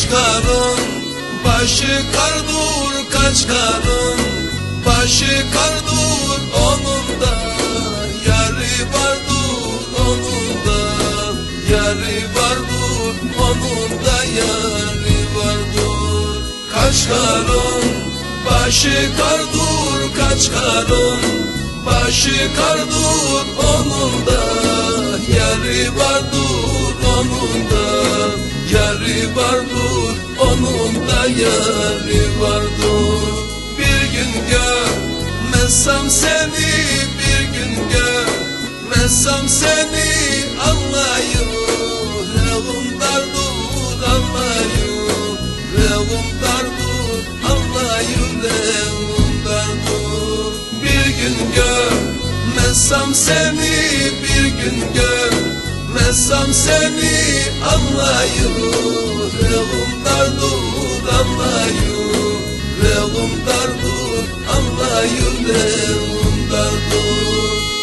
Kaç karın başı kardur, kaç karın başı kardur, onun da yarı vardır, onun da yarı vardır, onun da yarı vardır. Kaç karın başı kardur, kaç karın başı kardur, onun da yarı vardır, onun da yarı vardır, onun da yarı vardır. Bir gün görmezsem seni, bir gün görmezsem seni, anlayın revim dardır, anlayın revim dardır, anlayın revim dardır. Bir gün görmezsem seni, bir gün görmezsem seni, anlayın revim dardır, anlayın revim dardır, anlayın revim dardır.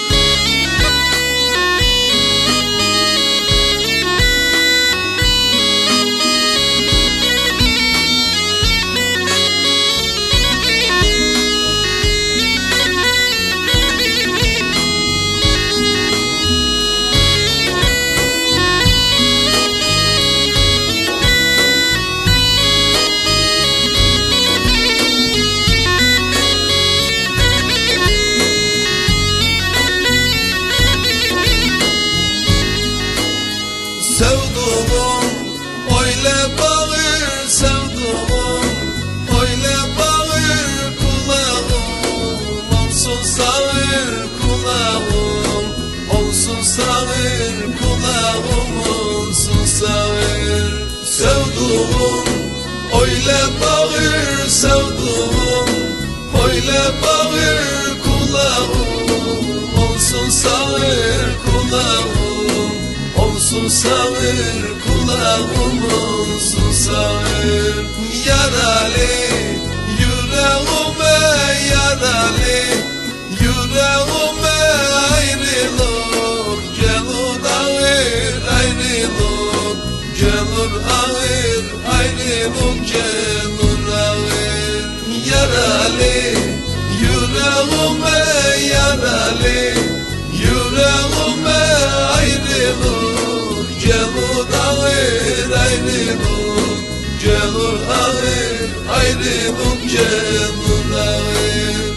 Sevduğum öyle bağır, sevduğum öyle bağır, kulağım olsun sağır, kulağım olsun sağır, kulağım olsun sağır. Sevduğum öyle bağır, sevduğum öyle bağır, kulağım olsun sağır, kulağım olsun sağır, kulağım olsun sağır. Yaralı yüreğime, yaralı yüreğime, ayrılık gelir ağır, ayrılık gelir ağır, ayrılık gelir ağır. Yaralı yüreğime, yaralı yüreğime, ayrılık gelir ağır, ayrılık gelir ağır, ayrılık gelir ağır.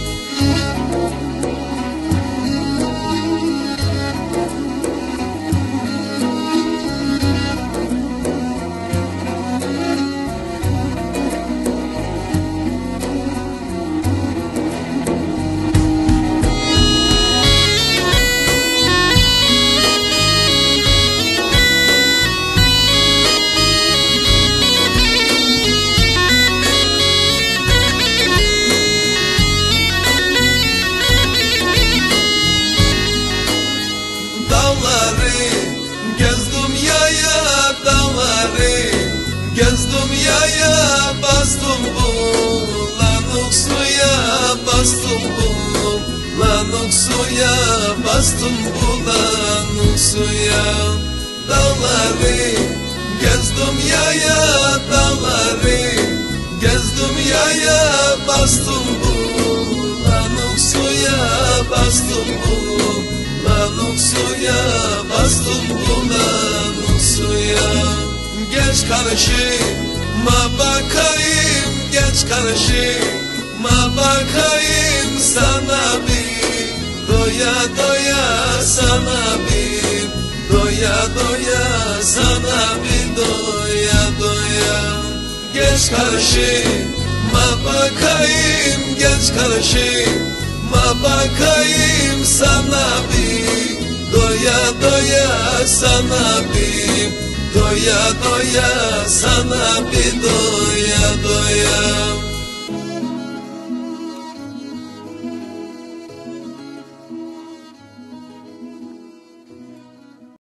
Gezdim yaya dağları, gezdim yaya, bastım bulanık suya, bastım bulanık suya, bastım bulanık suya. Dağları gezdim yaya, dağları gezdim yaya, bastım bulanık suya, bastım bulanık suya, bastım bulanık suya. Geç karşıma bakayım, geç karşıma bakayım, sana bir doya doya, sana bir doya doya, sana bir doya doya. Geç karşıma bakayım, geç karşıma bakayım, sana bir doya doya, sana bir doya doya, sana bir doya doya.